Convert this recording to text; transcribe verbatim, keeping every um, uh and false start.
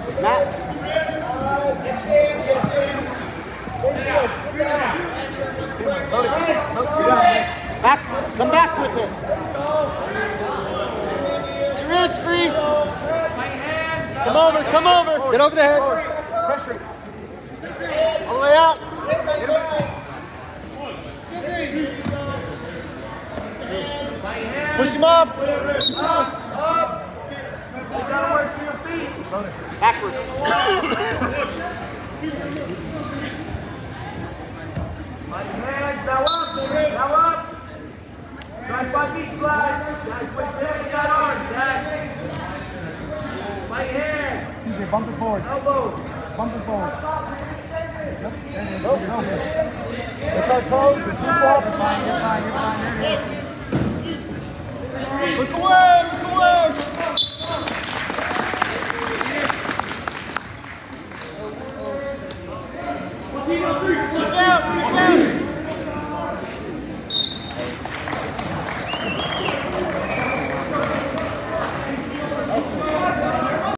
Matt. Back, come back with this. Your wrist free. Come over, come over. Sit over the head. All the way out. Push him up. Backward. Now up, now up. Try five feet slide. Guys, quick check, you got arms, Zach. Right hand. Okay, bump it forward. Elbow. Bump it forward. Yep, there it is. Nope. Lift our toes. You're fine, you're fine, you're fine, you're fine. There it is. Look away, look away. Look out, look out.